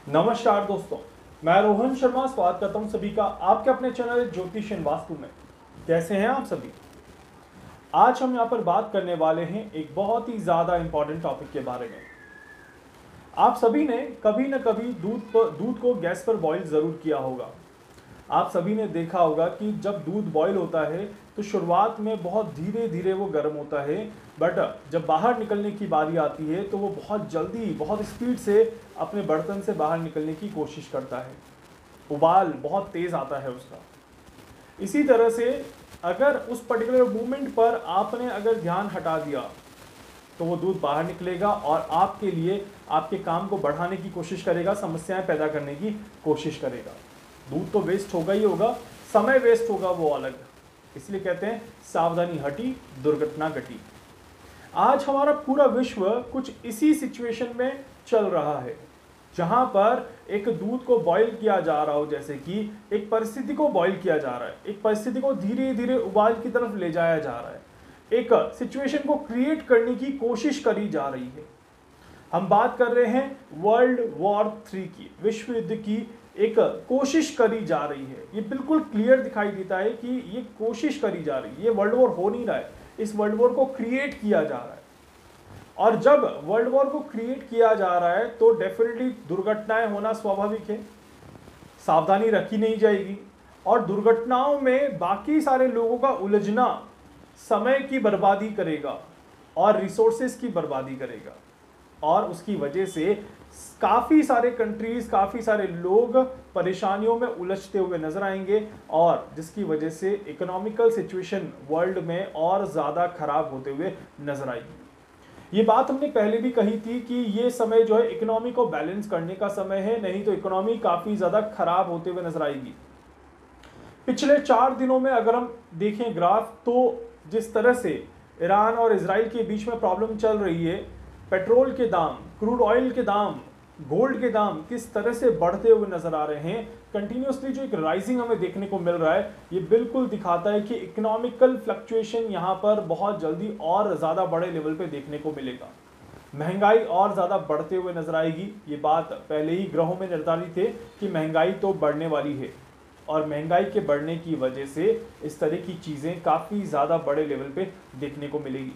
नमस्कार दोस्तों, मैं रोहन शर्मा स्वागत करता हूं सभी का आपके अपने चैनल ज्योतिष एंड वास्तु में। कैसे हैं आप सभी? आज हम यहां पर बात करने वाले हैं एक बहुत ही ज़्यादा इंपॉर्टेंट टॉपिक के बारे में। आप सभी ने कभी न कभी दूध को गैस पर बॉईल ज़रूर किया होगा। आप सभी ने देखा होगा कि जब दूध बॉईल होता है तो शुरुआत में बहुत धीरे धीरे वो गर्म होता है, बट जब बाहर निकलने की बारी आती है तो वो बहुत जल्दी बहुत स्पीड से अपने बर्तन से बाहर निकलने की कोशिश करता है। उबाल बहुत तेज़ आता है उसका। इसी तरह से अगर उस पर्टिकुलर मूवमेंट पर आपने अगर ध्यान हटा दिया तो वो दूध बाहर निकलेगा और आपके लिए आपके काम को बढ़ाने की कोशिश करेगा, समस्याएं पैदा करने की कोशिश करेगा। दूध तो वेस्ट होगा ही होगा, समय वेस्ट होगा वो अलग। इसलिए कहते हैं सावधानी हटी दुर्घटना घटी। आज हमारा पूरा विश्व कुछ इसी सिचुएशन में चल रहा है, जहां पर एक दूध को बॉईल किया जा रहा हो, जैसे कि एक परिस्थिति को बॉईल किया जा रहा है, एक परिस्थिति को धीरे धीरे उबाल की तरफ ले जाया जा रहा है, एक सिचुएशन को क्रिएट करने की कोशिश करी जा रही है। हम बात कर रहे हैं वर्ल्ड वॉर 3 की, विश्व युद्ध की एक कोशिश करी जा रही है। ये बिल्कुल क्लियर दिखाई देता है कि ये कोशिश करी जा रही है, ये वर्ल्ड वॉर हो नहीं रहा है, इस वर्ल्ड वॉर को क्रिएट किया जा रहा है। और जब वर्ल्ड वॉर को क्रिएट किया जा रहा है तो डेफिनेटली दुर्घटनाएं होना स्वाभाविक है, सावधानी रखी नहीं जाएगी और दुर्घटनाओं में बाकी सारे लोगों का उलझना समय की बर्बादी करेगा और रिसोर्सेज की बर्बादी करेगा, और उसकी वजह से काफ़ी सारे कंट्रीज, काफ़ी सारे लोग परेशानियों में उलझते हुए नजर आएंगे, और जिसकी वजह से इकोनॉमिकल सिचुएशन वर्ल्ड में और ज़्यादा खराब होते हुए नजर आएगी। ये बात हमने पहले भी कही थी कि ये समय जो है इकोनॉमी को बैलेंस करने का समय है, नहीं तो इकोनॉमी काफ़ी ज़्यादा खराब होते हुए नजर आएगी। पिछले 4 दिनों में अगर हम देखें ग्राफ, तो जिस तरह से ईरान और इजराइल के बीच में प्रॉब्लम चल रही है, पेट्रोल के दाम, क्रूड ऑयल के दाम, गोल्ड के दाम किस तरह से बढ़ते हुए नजर आ रहे हैं, कंटिन्यूसली जो एक राइजिंग हमें देखने को मिल रहा है, ये बिल्कुल दिखाता है कि इकोनॉमिकल फ्लक्चुएशन यहाँ पर बहुत जल्दी और ज़्यादा बड़े लेवल पे देखने को मिलेगा। महंगाई और ज़्यादा बढ़ते हुए नजर आएगी। ये बात पहले ही ग्रहों में निर्धारित है कि महंगाई तो बढ़ने वाली है, और महंगाई के बढ़ने की वजह से इस तरह की चीज़ें काफ़ी ज़्यादा बड़े लेवल पे देखने को मिलेगी।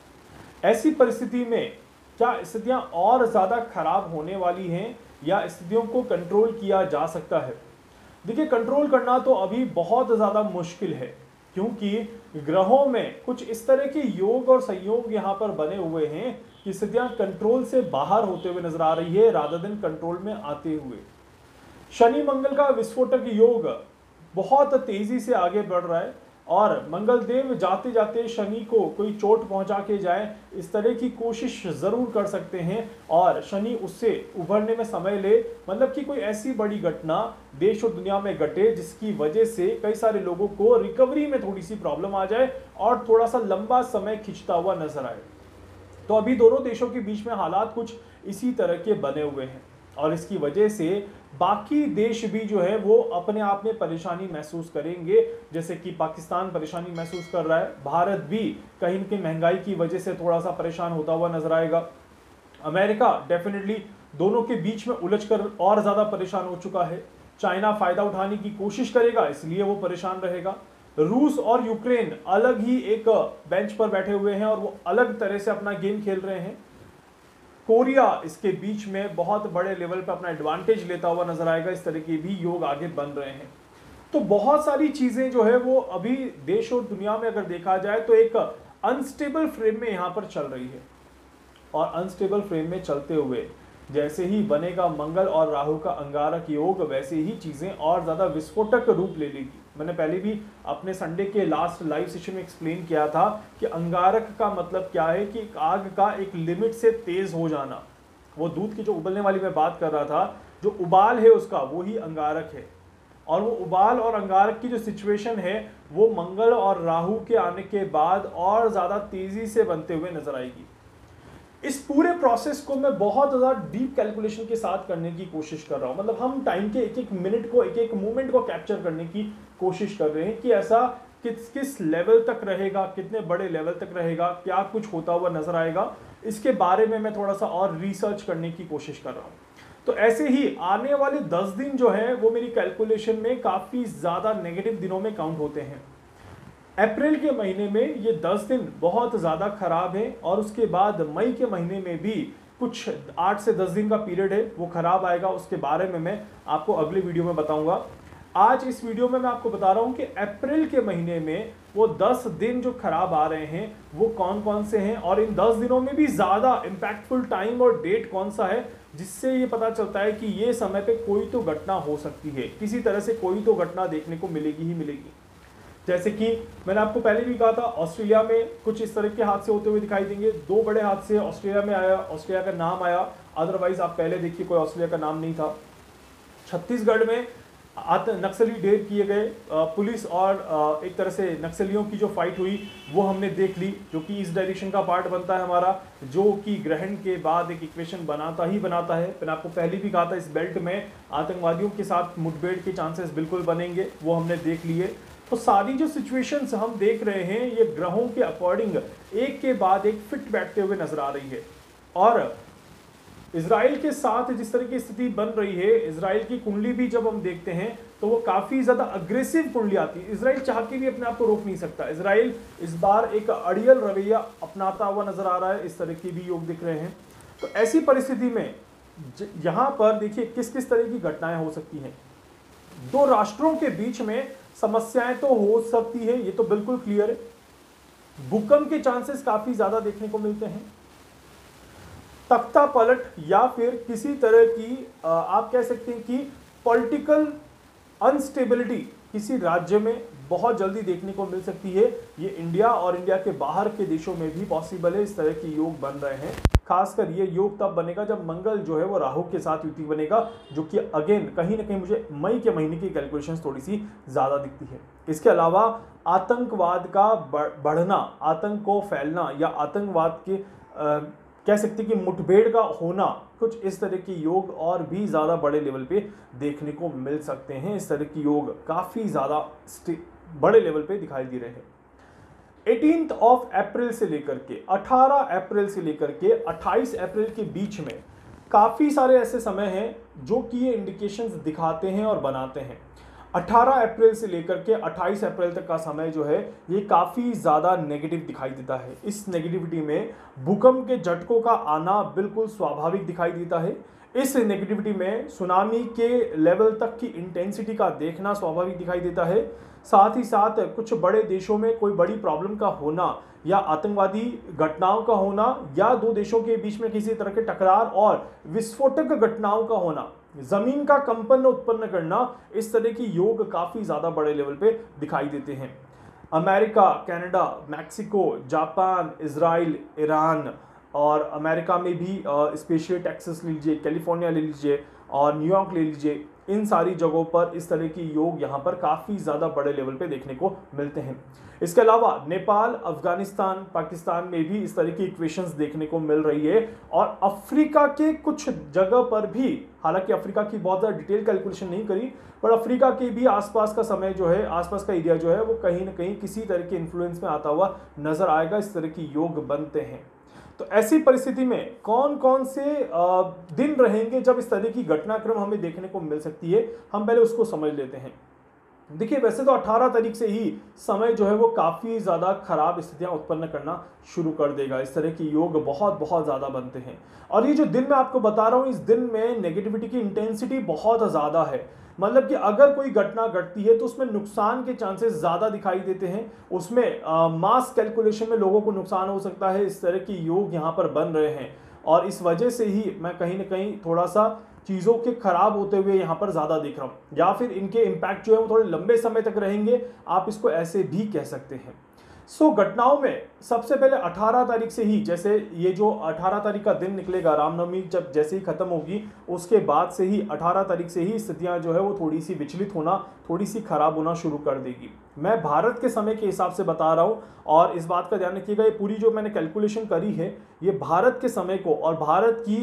ऐसी परिस्थिति में क्या स्थितियां और ज़्यादा खराब होने वाली हैं या स्थितियों को कंट्रोल किया जा सकता है? देखिए, कंट्रोल करना तो अभी बहुत ज़्यादा मुश्किल है, क्योंकि ग्रहों में कुछ इस तरह के योग और संयोग यहाँ पर बने हुए हैं कि स्थितियां कंट्रोल से बाहर होते हुए नजर आ रही है रादर देन कंट्रोल में आते हुए। शनि मंगल का विस्फोटक योग बहुत तेजी से आगे बढ़ रहा है, और मंगल देव जाते जाते शनि को कोई चोट पहुंचा के जाए, इस तरह की कोशिश जरूर कर सकते हैं, और शनि उससे उभरने में समय ले, मतलब कि कोई ऐसी बड़ी घटना देश और दुनिया में घटे जिसकी वजह से कई सारे लोगों को रिकवरी में थोड़ी सी प्रॉब्लम आ जाए और थोड़ा सा लंबा समय खिंचता हुआ नजर आए। तो अभी दोनों देशों के बीच में हालात कुछ इसी तरह के बने हुए हैं, और इसकी वजह से बाकी देश भी जो है वो अपने आप में परेशानी महसूस करेंगे। जैसे कि पाकिस्तान परेशानी महसूस कर रहा है, भारत भी कहीं न कहीं महंगाई की वजह से थोड़ा सा परेशान होता हुआ नजर आएगा। अमेरिका डेफिनेटली दोनों के बीच में उलझकर और ज़्यादा परेशान हो चुका है। चाइना फ़ायदा उठाने की कोशिश करेगा, इसलिए वो परेशान रहेगा। रूस और यूक्रेन अलग ही एक बेंच पर बैठे हुए हैं और वो अलग तरह से अपना गेम खेल रहे हैं। कोरिया इसके बीच में बहुत बड़े लेवल पर अपना एडवांटेज लेता हुआ नजर आएगा। इस तरह के भी योग आगे बन रहे हैं। तो बहुत सारी चीजें जो है वो अभी देश और दुनिया में अगर देखा जाए तो एक अनस्टेबल फ्रेम में यहाँ पर चल रही है, और अनस्टेबल फ्रेम में चलते हुए जैसे ही बनेगा मंगल और राहु का अंगारक योग, वैसे ही चीजें और ज्यादा विस्फोटक रूप ले लेगी। मैंने पहले भी अपने संडे के लास्ट लाइव सेशन में एक्सप्लेन किया था कि अंगारक का मतलब क्या है, कि आग का एक लिमिट से तेज हो जाना। वो दूध की जो उबलने वाली मैं बात कर रहा था, जो उबाल है उसका, वो ही अंगारक है। और वो उबाल और अंगारक की जो सिचुएशन है वो मंगल और राहु के आने के बाद और ज्यादा तेजी से बनते हुए नजर आएगी। इस पूरे प्रोसेस को मैं बहुत ज़्यादा डीप कैलकुलेशन के साथ करने की कोशिश कर रहा हूँ। मतलब हम टाइम के एक एक मिनट को, एक एक मोमेंट को कैप्चर करने की कोशिश कर रहे हैं कि ऐसा किस किस लेवल तक रहेगा, कितने बड़े लेवल तक रहेगा, क्या कुछ होता हुआ नजर आएगा। इसके बारे में मैं थोड़ा सा और रिसर्च करने की कोशिश कर रहा हूँ। तो ऐसे ही आने वाले 10 दिन जो है वो मेरी कैलकुलेशन में काफ़ी ज़्यादा नेगेटिव दिनों में काउंट होते हैं। अप्रैल के महीने में ये 10 दिन बहुत ज़्यादा खराब है और उसके बाद मई के महीने में भी कुछ 8 से 10 दिन का पीरियड है वो खराब आएगा। उसके बारे में मैं आपको अगले वीडियो में बताऊंगा। आज इस वीडियो में मैं आपको बता रहा हूं कि अप्रैल के महीने में वो 10 दिन जो खराब आ रहे हैं वो कौन कौन से हैं और इन 10 दिनों में भी ज़्यादा इम्पैक्टफुल टाइम और डेट कौन सा है जिससे ये पता चलता है कि ये समय पे कोई तो घटना हो सकती है, किसी तरह से कोई तो घटना देखने को मिलेगी ही मिलेगी। जैसे कि मैंने आपको पहले भी कहा था, ऑस्ट्रेलिया में कुछ इस तरह के हादसे होते हुए दिखाई देंगे। 2 बड़े हादसे ऑस्ट्रेलिया में आया, ऑस्ट्रेलिया का नाम आया, अदरवाइज आप पहले देखिए कोई ऑस्ट्रेलिया का नाम नहीं था। छत्तीसगढ़ में नक्सली ढेर किए गए, पुलिस और एक तरह से नक्सलियों की जो फाइट हुई वो हमने देख ली, जो कि इस डायरेक्शन का पार्ट बनता है हमारा, जो कि ग्रहण के बाद एक इक्वेशन बनाता ही बनाता है। मैंने आपको पहले भी कहा था इस बेल्ट में आतंकवादियों के साथ मुठभेड़ के चांसेस बिल्कुल बनेंगे, वो हमने देख लिए। तो सारी जो सिचुएशंस हम देख रहे हैं ये ग्रहों के अकॉर्डिंग एक के बाद एक फिट बैठते हुए नजर आ रही है। और इजराइल के साथ जिस तरह की स्थिति बन रही है, इजराइल की कुंडली भी जब हम देखते हैं तो वो काफी ज्यादा अग्रेसिव कुंडली आती है। इजराइल चाह के भी अपने आप को रोक नहीं सकता। इजराइल इस बार एक अड़ियल रवैया अपनाता हुआ नजर आ रहा है, इस तरह की भी योग दिख रहे हैं। तो ऐसी परिस्थिति में यहां पर देखिए किस किस तरह की घटनाएं हो सकती हैं। 2 राष्ट्रों के बीच में समस्याएं तो हो सकती है, ये तो बिल्कुल क्लियर है। भूकंप के चांसेस काफी ज्यादा देखने को मिलते हैं। तख्ता पलट या फिर किसी तरह की आप कह सकते हैं कि पॉलिटिकल अनस्टेबिलिटी किसी राज्य में बहुत जल्दी देखने को मिल सकती है। ये इंडिया और इंडिया के बाहर के देशों में भी पॉसिबल है। इस तरह के योग बन रहे हैं। खासकर ये योग तब बनेगा जब मंगल जो है वो राहु के साथ युति बनेगा, जो कि अगेन कहीं ना कहीं मुझे मई के महीने की कैलकुलेशंस थोड़ी सी ज़्यादा दिखती है। इसके अलावा आतंकवाद का बढ़ना, आतंक को फैलना या आतंकवाद के कह सकते हैं कि मुठभेड़ का होना, कुछ इस तरह के योग और भी ज़्यादा बड़े लेवल पे देखने को मिल सकते हैं। इस तरह की योग काफ़ी ज़्यादा बड़े लेवल पे दिखाई दे रहे हैं। 18 अप्रैल से लेकर के 18 अप्रैल से लेकर के 28 अप्रैल के बीच में काफ़ी सारे ऐसे समय हैं जो कि ये इंडिकेशंस दिखाते हैं और बनाते हैं। 18 अप्रैल से लेकर के 28 अप्रैल तक का समय जो है ये काफ़ी ज़्यादा नेगेटिव दिखाई देता है। इस नेगेटिविटी में भूकंप के झटकों का आना बिल्कुल स्वाभाविक दिखाई देता है। इस नेगेटिविटी में सुनामी के लेवल तक की इंटेंसिटी का देखना स्वाभाविक दिखाई देता है। साथ ही साथ कुछ बड़े देशों में कोई बड़ी प्रॉब्लम का होना या आतंकवादी घटनाओं का होना या 2 देशों के बीच में किसी तरह के टकरार और विस्फोटक घटनाओं का होना, जमीन का कंपन उत्पन्न करना, इस तरह की योग काफ़ी ज़्यादा बड़े लेवल पे दिखाई देते हैं। America, Canada, Mexico, Japan, Israel, Iran और अमेरिका में भी स्पेशली टेक्सास ले लीजिए, कैलिफोर्निया ले लीजिए और न्यूयॉर्क ले लीजिए, इन सारी जगहों पर इस तरह की योग यहाँ पर काफ़ी ज़्यादा बड़े लेवल पे देखने को मिलते हैं। इसके अलावा नेपाल, अफगानिस्तान, पाकिस्तान में भी इस तरह की इक्वेशंस देखने को मिल रही है और अफ्रीका के कुछ जगह पर भी, हालांकि अफ्रीका की बहुत ज़्यादा डिटेल कैलकुलेशन नहीं करी, पर अफ्रीका के भी आसपास का समय जो है, आसपास का एरिया जो है वो कहीं ना कहीं किसी तरह के इन्फ्लुएंस में आता हुआ नजर आएगा। इस तरह की योग बनते हैं। तो ऐसी परिस्थिति में कौन कौन से दिन रहेंगे जब इस तरह की घटनाक्रम हमें देखने को मिल सकती है, हम पहले उसको समझ लेते हैं। देखिए, वैसे तो 18 तारीख से ही समय जो है वो काफ़ी ज़्यादा खराब स्थितियां उत्पन्न करना शुरू कर देगा। इस तरह की योग बहुत बहुत ज़्यादा बनते हैं और ये जो दिन मैं आपको बता रहा हूँ, इस दिन में नेगेटिविटी की इंटेंसिटी बहुत ज़्यादा है। मतलब कि अगर कोई घटना घटती है तो उसमें नुकसान के चांसेस ज़्यादा दिखाई देते हैं, उसमें मास कैलकुलेशन में लोगों को नुकसान हो सकता है। इस तरह की योग यहाँ पर बन रहे हैं और इस वजह से ही मैं कहीं ना कहीं थोड़ा सा चीज़ों के खराब होते हुए यहाँ पर ज़्यादा देख रहा हूँ, या फिर इनके इम्पैक्ट जो है वो थोड़े लंबे समय तक रहेंगे, आप इसको ऐसे भी कह सकते हैं। घटनाओं में सबसे पहले 18 तारीख से ही, जैसे ये जो 18 तारीख का दिन निकलेगा, रामनवमी जब जैसे ही खत्म होगी उसके बाद से ही 18 तारीख से ही स्थितियां जो है वो थोड़ी सी विचलित होना, थोड़ी सी खराब होना शुरू कर देगी। मैं भारत के समय के हिसाब से बता रहा हूँ और इस बात का ध्यान रखिएगा, ये पूरी जो मैंने कैलकुलेशन करी है ये भारत के समय को और भारत की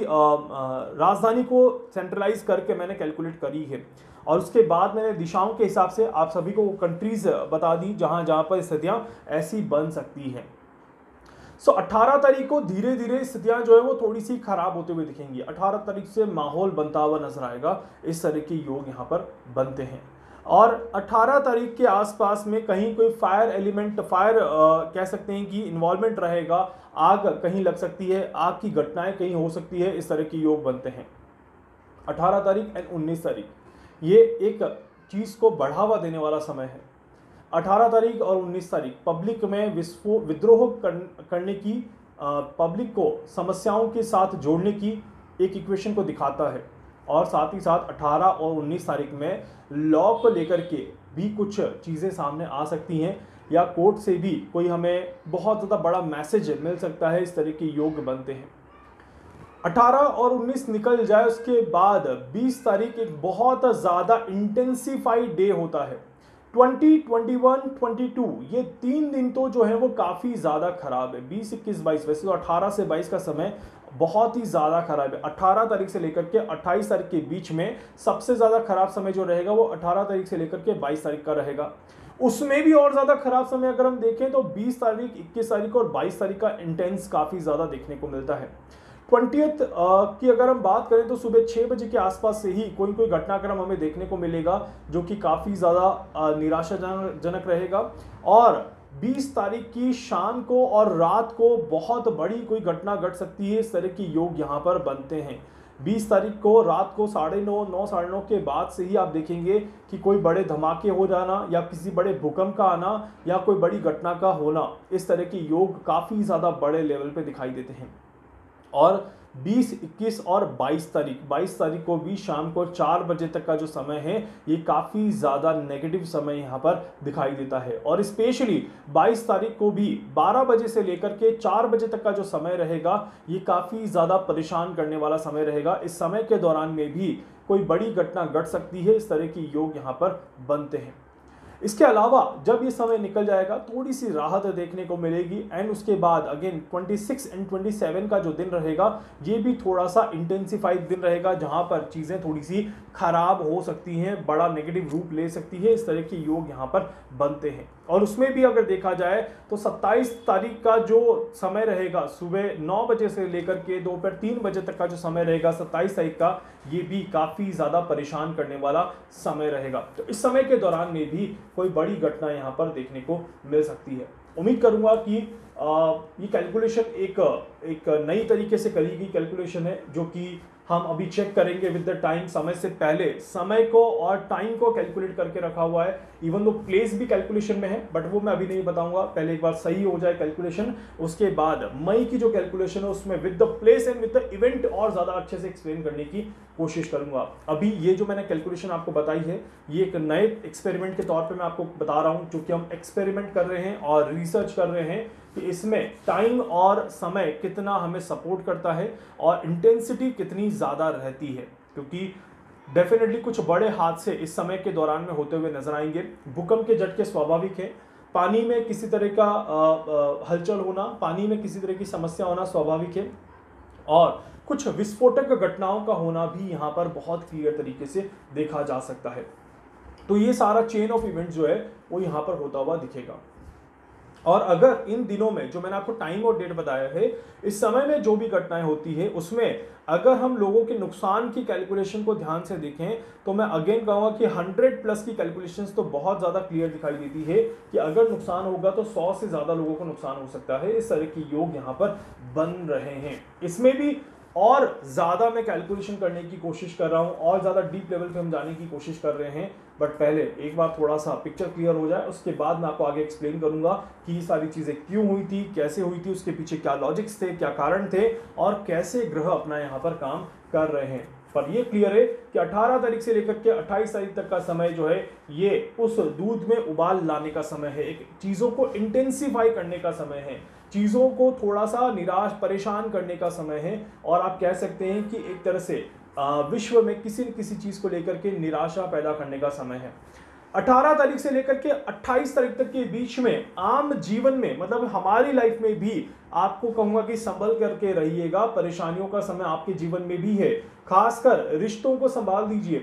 राजधानी को सेंट्रलाइज करके मैंने कैलकुलेट करी है और उसके बाद मैंने दिशाओं के हिसाब से आप सभी को कंट्रीज बता दी जहां जहां पर स्थितियां ऐसी बन सकती हैं। सो 18 तारीख को धीरे धीरे स्थितियां जो है वो थोड़ी सी खराब होते हुए दिखेंगी। 18 तारीख से माहौल बनता हुआ नजर आएगा, इस तरह के योग यहाँ पर बनते हैं। और 18 तारीख के आसपास में कहीं कोई फायर एलिमेंट, फायर कह सकते हैं कि इन्वॉल्वमेंट रहेगा, आग कहीं लग सकती है, आग की घटनाएं कहीं हो सकती है, इस तरह के योग बनते हैं। 18 तारीख एंड 19 तारीख ये एक चीज को बढ़ावा देने वाला समय है। 18 तारीख और 19 तारीख पब्लिक में विद्रोह करने की, पब्लिक को समस्याओं के साथ जोड़ने की एक इक्वेशन को दिखाता है। और साथ ही साथ 18 और 19 तारीख में लॉ को लेकर के भी कुछ चीज़ें सामने आ सकती हैं, या कोर्ट से भी कोई हमें बहुत ज़्यादा बड़ा मैसेज मिल सकता है, इस तरह के योग बनते हैं। 18 और 19 निकल जाए उसके बाद 20 तारीख एक बहुत ज़्यादा इंटेंसिफाइड डे होता है। 20, 21, 22 ये 3 दिन तो जो है वो काफ़ी ज़्यादा खराब है। 20, 21, 22, वैसे तो 18 से 22 का समय बहुत ही ज़्यादा खराब है। 18 तारीख से लेकर के 28 तारीख के बीच में सबसे ज़्यादा खराब समय जो रहेगा वो 18 तारीख से लेकर के 22 तारीख का रहेगा। उसमें भी और ज़्यादा खराब समय अगर हम देखें तो 20 तारीख, 21 तारीख और 22 तारीख का इंटेंस काफ़ी ज़्यादा देखने को मिलता है। 20th की अगर हम बात करें तो सुबह 6 बजे के आसपास से ही कोई कोई घटनाक्रम हमें देखने को मिलेगा जो कि काफ़ी ज़्यादा निराशाजनक रहेगा। और 20 तारीख की शाम को और रात को बहुत बड़ी कोई घटना घट सकती है, इस तरह के योग यहाँ पर बनते हैं। 20 तारीख को रात को 9:30 साढ़े 9 के बाद से ही आप देखेंगे कि कोई बड़े धमाके हो जाना या किसी बड़े भूकंप का आना या कोई बड़ी घटना का होना, इस तरह के योग काफ़ी ज़्यादा बड़े लेवल पे दिखाई देते हैं। और 20, 21 और 22 तारीख को भी शाम को 4 बजे तक का जो समय है ये काफ़ी ज़्यादा नेगेटिव समय यहाँ पर दिखाई देता है। और स्पेशली 22 तारीख को भी 12 बजे से लेकर के 4 बजे तक का जो समय रहेगा ये काफ़ी ज़्यादा परेशान करने वाला समय रहेगा। इस समय के दौरान में भी कोई बड़ी घटना घट सकती है, इस तरह की योग यहाँ पर बनते हैं। इसके अलावा जब ये समय निकल जाएगा थोड़ी सी राहत देखने को मिलेगी। एंड उसके बाद अगेन 26 एंड 27 का जो दिन रहेगा ये भी थोड़ा सा इंटेंसिफाइड दिन रहेगा, जहां पर चीज़ें थोड़ी सी खराब हो सकती हैं, बड़ा नेगेटिव रूप ले सकती है, इस तरह के योग यहाँ पर बनते हैं। और उसमें भी अगर देखा जाए तो 27 तारीख का जो समय रहेगा सुबह 9 बजे से लेकर के दोपहर 3 बजे तक का जो समय रहेगा 27 तारीख का, ये भी काफ़ी ज़्यादा परेशान करने वाला समय रहेगा। तो इस समय के दौरान में भी कोई बड़ी घटना यहाँ पर देखने को मिल सकती है। उम्मीद करूँगा कि ये कैलकुलेशन एक नई तरीके से करी गई कैलकुलेशन है, जो कि हम अभी चेक करेंगे विद द टाइम। समय से पहले समय को और टाइम को कैलकुलेट करके रखा हुआ है। इवन दो प्लेस भी कैलकुलेशन में है, बट वो मैं अभी नहीं बताऊंगा, पहले एक बार सही हो जाए कैलकुलेशन, उसके बाद मई की जो कैलकुलेशन है उसमें with the place and with the event और ज़्यादा अच्छे से एक्सप्लेन करने की कोशिश करूंगा। अभी ये जो मैंने कैलकुलेशन आपको बताई है ये एक नए एक्सपेरिमेंट के तौर पर मैं आपको बता रहा हूँ, क्योंकि हम एक्सपेरिमेंट कर रहे हैं और रिसर्च कर रहे हैं कि इसमें टाइम और समय कितना हमें सपोर्ट करता है और इंटेंसिटी कितनी ज़्यादा रहती है, क्योंकि डेफिनेटली कुछ बड़े हादसे इस समय के दौरान में होते हुए नजर आएंगे। भूकंप के झटके स्वाभाविक है, पानी में किसी तरह का हलचल होना, पानी में किसी तरह की समस्या होना स्वाभाविक है, और कुछ विस्फोटक घटनाओं का होना भी यहाँ पर बहुत क्लियर तरीके से देखा जा सकता है। तो ये सारा चेन ऑफ इवेंट जो है वो यहाँ पर होता हुआ दिखेगा। और अगर इन दिनों में जो मैंने आपको टाइम और डेट बताया है, इस समय में जो भी घटनाएं होती है उसमें अगर हम लोगों के नुकसान की कैलकुलेशन को ध्यान से देखें तो मैं अगेन कहूँगा कि 100+ की कैलकुलेशंस तो बहुत ज़्यादा क्लियर दिखाई देती है कि अगर नुकसान होगा तो 100 से ज़्यादा लोगों को नुकसान हो सकता है। इस तरह के योग यहाँ पर बन रहे हैं। इसमें भी और ज़्यादा मैं कैलकुलेशन करने की कोशिश कर रहा हूँ और ज़्यादा डीप लेवल पे हम जाने की कोशिश कर रहे हैं, बट पहले एक बार थोड़ा सा पिक्चर क्लियर हो जाए, उसके बाद मैं आपको आगे एक्सप्लेन करूँगा कि ये सारी चीज़ें क्यों हुई थी, कैसे हुई थी, उसके पीछे क्या लॉजिक्स थे, क्या कारण थे और कैसे ग्रह अपना यहाँ पर काम कर रहे हैं। पर ये क्लियर है कि 18 तारीख से लेकर के 28 तारीख तक का समय जो है ये उस दूध में उबाल लाने का समय है, एक चीज़ों को इंटेंसिफाई करने का समय है, चीज़ों को थोड़ा सा निराश परेशान करने का समय है, और आप कह सकते हैं कि एक तरह से विश्व में किसी न किसी चीज़ को लेकर के निराशा पैदा करने का समय है। 18 तारीख से लेकर के 28 तारीख तक के बीच में आम जीवन में, मतलब हमारी लाइफ में भी आपको कहूँगा कि संभल करके रहिएगा। परेशानियों का समय आपके जीवन में भी है, खासकर रिश्तों को संभाल दीजिए।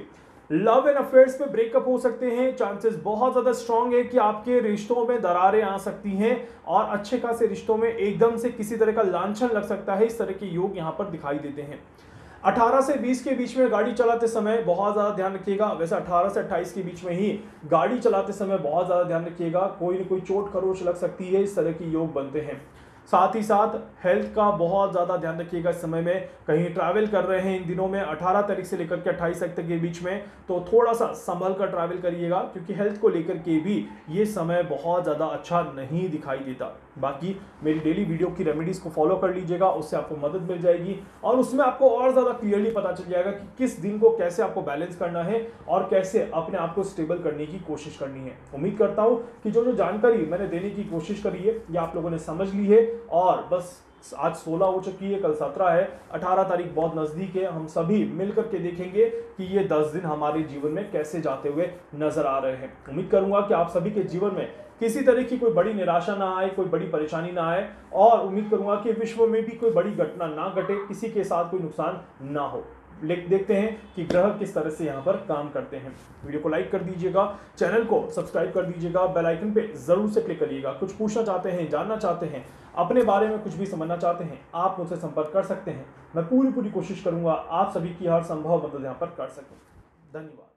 लव एंड अफेयर्स पे ब्रेकअप हो सकते हैं, चांसेस बहुत ज्यादा स्ट्रांग है कि आपके रिश्तों में दरारें आ सकती हैं और अच्छे खासे रिश्तों में एकदम से किसी तरह का लांछन लग सकता है। इस तरह के योग यहां पर दिखाई देते हैं। 18 से 20 के बीच में गाड़ी चलाते समय बहुत ज़्यादा ध्यान रखिएगा। वैसे 18 से 28 के बीच में ही गाड़ी चलाते समय बहुत ज़्यादा ध्यान रखिएगा, कोई न कोई चोट खरोच लग सकती है। इस तरह के योग बनते हैं। साथ ही साथ हेल्थ का बहुत ज़्यादा ध्यान रखिएगा। इस समय में कहीं ट्रैवल कर रहे हैं इन दिनों में 18 तारीख से लेकर के 28 तारीख तक के बीच में, तो थोड़ा सा संभल कर ट्रैवल करिएगा, क्योंकि हेल्थ को लेकर के भी ये समय बहुत ज़्यादा अच्छा नहीं दिखाई देता। बाकी मेरी डेली वीडियो की रेमेडीज को फॉलो कर लीजिएगा, उससे आपको मदद मिल जाएगी और उसमें आपको और ज़्यादा क्लियरली पता चल जाएगा कि किस दिन को कैसे आपको बैलेंस करना है और कैसे अपने आप को स्टेबल करने की कोशिश करनी है। उम्मीद करता हूँ कि जो जानकारी मैंने देने की कोशिश करी है ये आप लोगों ने समझ ली है। और बस आज 16 हो चुकी है, कल 17 है, 18 तारीख बहुत नजदीक है। हम सभी मिलकर के देखेंगे कि ये 10 दिन हमारे जीवन में कैसे जाते हुए नजर आ रहे हैं। उम्मीद करूंगा कि आप सभी के जीवन में किसी तरह की कोई बड़ी निराशा ना आए, कोई बड़ी परेशानी ना आए और उम्मीद करूंगा कि विश्व में भी कोई बड़ी घटना ना घटे, किसी के साथ कोई नुकसान ना हो। देखते हैं कि ग्रह किस तरह से यहाँ पर काम करते हैं। वीडियो को लाइक कर दीजिएगा, चैनल को सब्सक्राइब कर दीजिएगा, बेल आइकन पे जरूर से क्लिक करिएगा। कुछ पूछना चाहते हैं, जानना चाहते हैं, अपने बारे में कुछ भी समझना चाहते हैं, आप मुझसे संपर्क कर सकते हैं। मैं पूरी कोशिश करूंगा आप सभी की हर संभव मदद यहाँ पर कर सकूं। धन्यवाद।